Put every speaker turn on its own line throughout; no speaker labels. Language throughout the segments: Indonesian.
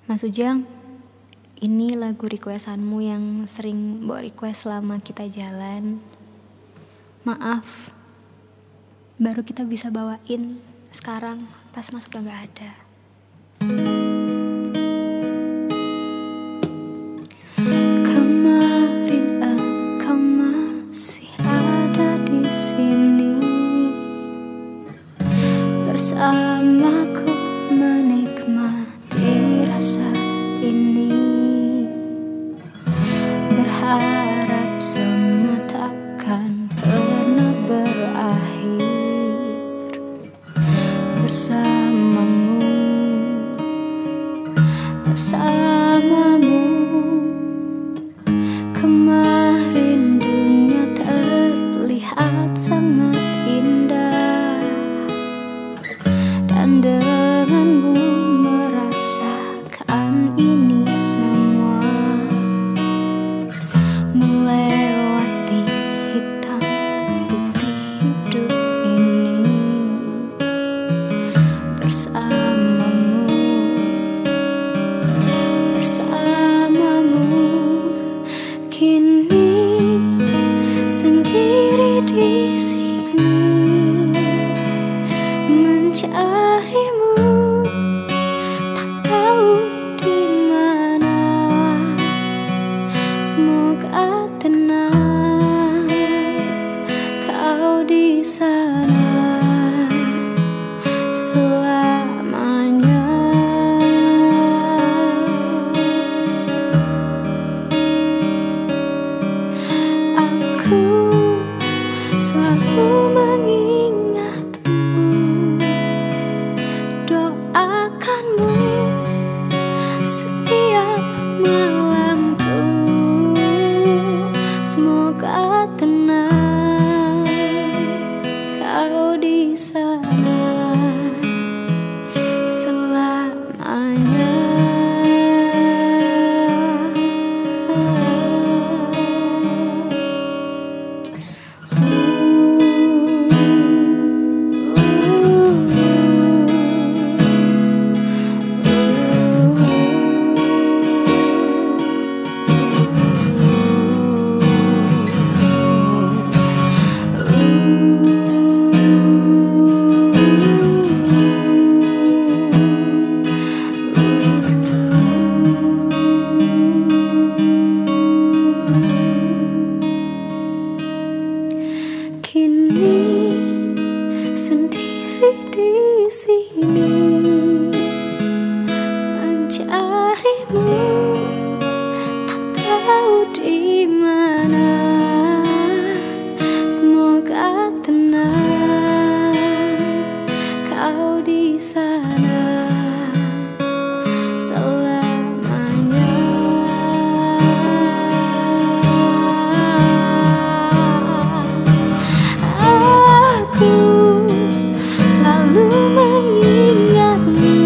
Mas Ujang, ini lagu requestanmu yang sering bawa request selama kita jalan. Maaf, baru kita bisa bawain sekarang pas Mas udah gak ada. Kemarin engkau masih ada di sini bersamaku menikmati rasa ini, berharap semua takkan pernah berakhir bersamamu, bersamamu. Kemarin dunia terlihat sangat indah, dan denganmu merasakan ini semua, melewati hitam putih hidup ini bersamamu, bersamamu. Kini sendiri di sini mencarimu, tak tahu di mana. Semoga tenang kau di sana selamanya. Aku selalu mengingatmu, doakanmu setiap malamku. Semoga tenang kau di sana selamanya. Kini sendiri di sini mencarimu, tak tahu di mana. Semoga tenang kau di sana selamanya. Aku selalu mengingatmu,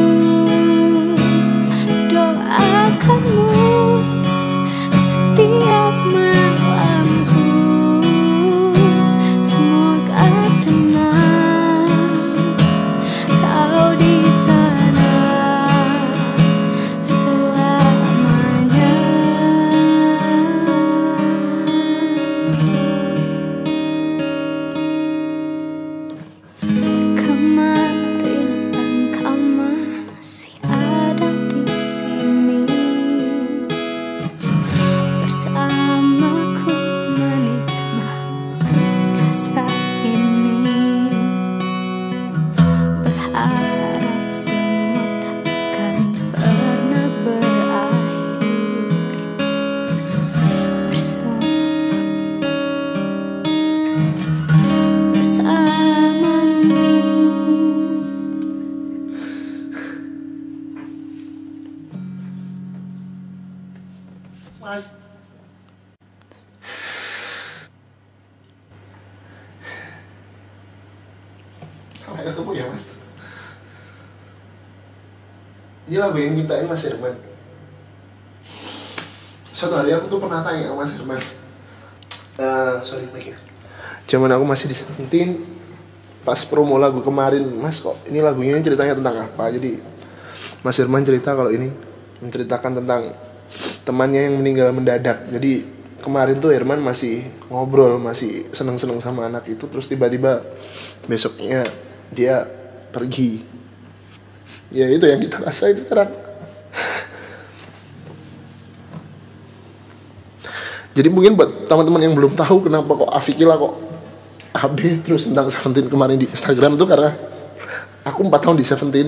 doakanmu setiap malamku. Semoga tenang kau di sana selamanya. Kemarin engkau masih ada di sini bersamaku menikmati rasa ini, berharap semua takkan pernah berakhir bersamamu.
Mas, sampai ketemu ya Mas. Ini lagu yang nyiptain Mas Herman. Suatu hari aku tuh pernah tanya ke Mas Herman, sorry mic ya, zaman aku masih di Seventeen, pas promo lagu kemarin, Mas kok ini lagunya ceritanya tentang apa? Jadi Mas Herman cerita kalau ini menceritakan tentang temannya yang meninggal mendadak. Jadi kemarin tuh Herman masih ngobrol, masih seneng-seneng sama anak itu, terus tiba-tiba besoknya dia pergi. Ya itu yang kita rasain sekarang. Jadi mungkin buat teman-teman yang belum tahu kenapa kok Afikila kok AB terus tentang Seventeen kemarin di Instagram tuh karena aku 4 tahun di Seventeen.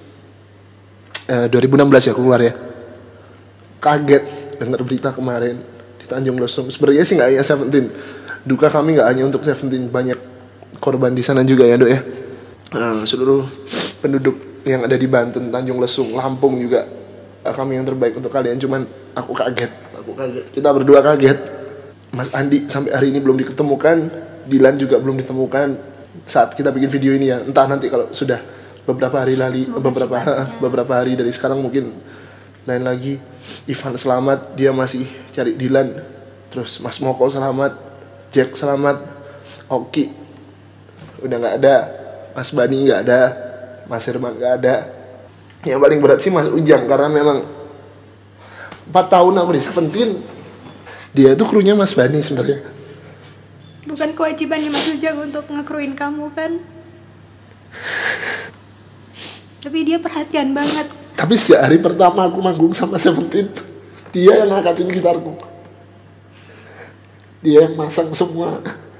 2016 ya aku keluar ya. Kaget dengar berita kemarin di Tanjung Lesung. Sebenarnya sih nggak hanya Seventeen, duka kami nggak hanya untuk Seventeen, banyak korban di sana juga ya Dok ya. Seluruh penduduk yang ada di Banten, Tanjung Lesung, Lampung juga, kami yang terbaik untuk kalian. Cuman aku kaget, kita berdua kaget. Mas Andi sampai hari ini belum diketemukan, Dilan juga belum ditemukan saat kita bikin video ini ya. Entah nanti kalau sudah beberapa hari beberapa hari dari sekarang mungkin lain lagi. Ivan selamat, dia masih cari Dilan. Terus Mas Moko selamat, Jack selamat, Oki udah nggak ada, Mas Bani nggak ada, Mas Herman nggak ada. Yang paling berat sih Mas Ujang, karena memang 4 tahun aku di Seventeen. Dia itu krunya Mas Bani sebenarnya.
Bukan kewajibannya Mas Ujang untuk ngekruin kamu kan? Tapi dia perhatian banget.
Tapi sejak hari pertama aku manggung sama Seventeen, dia yang ngangkatin gitarku, dia yang masang semua.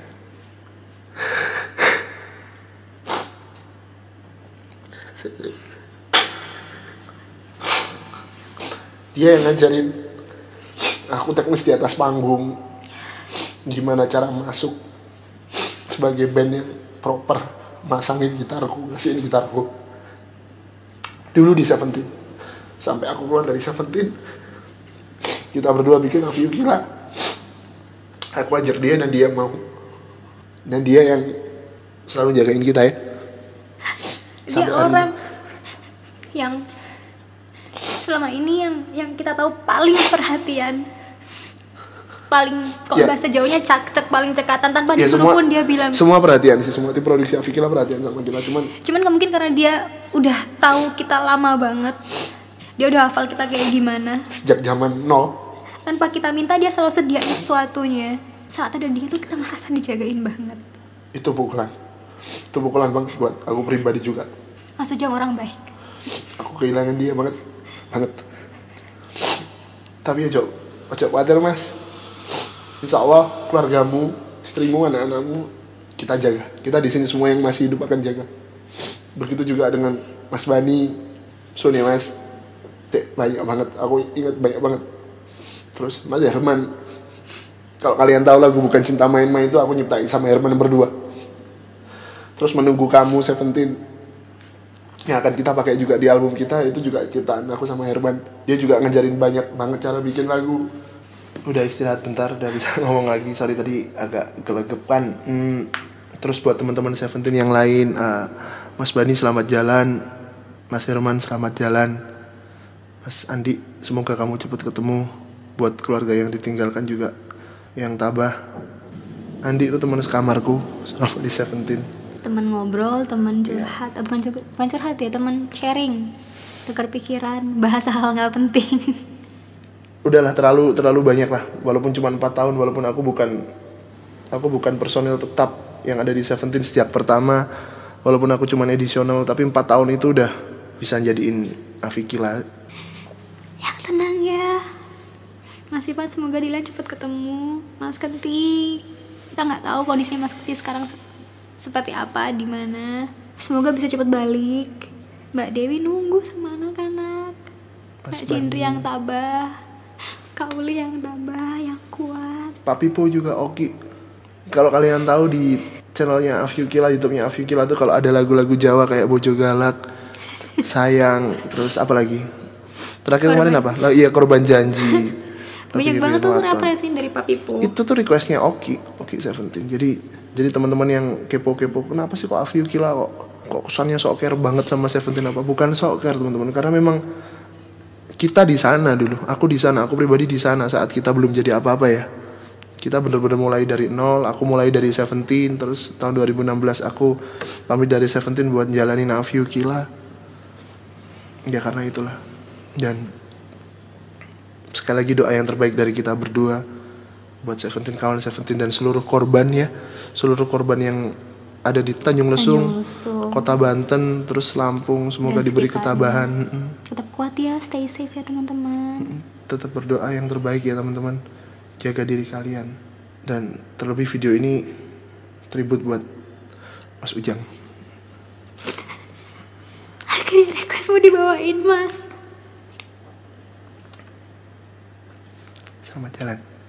Dia yang ngajarin aku teknis di atas panggung, gimana cara masuk sebagai band yang proper, masangin gitarku, ngasihin gitarku. Dulu di Seventeen, sampai aku keluar dari Seventeen, kita berdua bikin Afikila. Aku ajar dia dan dia mau, dan dia yang selalu jagain kita ya.
Dia orang yang selama ini yang kita tahu paling perhatian, paling bahasa jauhnya cak-cek, paling cekatan, tanpa disuruh pun dia bilang.
Semua perhatian sih, semua tim produksi Afikila perhatian sama kita. Cuman
mungkin karena dia udah tahu kita lama banget, dia udah hafal kita kayak gimana.
Sejak zaman nol.
Tanpa kita minta dia selalu sediain sesuatunya. Saat ada dia tuh kita merasa dijagain banget.
Itu pukulan banget buat aku pribadi juga.
Mas Ujang orang baik.
Aku kehilangan dia banget. Tapi ojo khawatir Mas. Insya Allah keluargamu, istrimu, anak-anakmu kita jaga. Kita di sini semua yang masih hidup akan jaga. Begitu juga dengan Mas Bani, Sun ya Mas. Banyak banget, aku ingat banyak banget. Terus Mas Herman, kalau kalian tahu lagu Bukan Cinta Main-Main itu aku nyiptain sama Herman berdua. Terus Menunggu Kamu Seventeen yang akan kita pakai juga di album kita, itu juga ciptaan aku sama Herman. Dia juga ngajarin banyak banget cara bikin lagu. Udah istirahat bentar, udah bisa ngomong lagi. Sorry tadi agak gelegepan. Terus buat teman-teman Seventeen yang lain, Mas Bani selamat jalan, Mas Herman selamat jalan, Mas Andi semoga kamu cepat ketemu. Buat keluarga yang ditinggalkan juga, yang tabah. Andi itu teman sekamarku selama di Seventeen.
Teman ngobrol, teman curhat, bukan curhat ya, teman sharing, tukar pikiran, bahas hal nggak penting.
Udahlah terlalu banyak lah. Walaupun cuma 4 tahun, walaupun aku bukan personil tetap yang ada di Seventeen sejak pertama, walaupun aku cuma edisional, tapi 4 tahun itu udah bisa jadiin Afikila.
Yang tenang ya Mas Ivan, semoga Dilan cepat ketemu. Mas Kenti, kita nggak tahu kondisinya Mas Kenti sekarang seperti apa, di mana. Semoga bisa cepat balik. Mbak Dewi nunggu sama anak-anak. Mbak Cindri yang tabah, Kauli yang tabah, yang kuat.
Papi Po juga Oki. Kalau kalian tahu di channelnya Afikila, YouTube-nya Afikila tuh kalau ada lagu-lagu Jawa kayak Bojo Galak, Sayang, terus apa lagi? Terakhir kemarin apa? Iya, Korban Janji.
Banyak banget tuh referensiin dari Papi Po.
Itu tuh requestnya Oki Seventeen. Jadi teman-teman yang kepo-kepo, kenapa sih kok Afikila kok kesannya sok care banget sama Seventeen apa? Bukan sok care teman-teman, karena memang kita di sana dulu. Aku di sana, aku pribadi di sana saat kita belum jadi apa-apa ya. Kita benar-benar mulai dari nol. Aku mulai dari Seventeen, terus tahun 2016 aku pamit dari Seventeen buat jalanin Afikila. Ya karena itulah. Dan Sekali lagi doa yang terbaik dari kita berdua buat Seventeen, kawan Seventeen, dan seluruh korban ya, seluruh korban yang ada di Tanjung Lesung, Kota Banten, terus Lampung. Semoga diberi ketabahan.
Tetap kuat ya, stay safe ya teman-teman.
Tetap berdoa yang terbaik ya teman-teman. Jaga diri kalian. Dan terlebih video ini tribut buat Mas Ujang.
Akhirnya request mau dibawain, Mas.
Selamat jalan.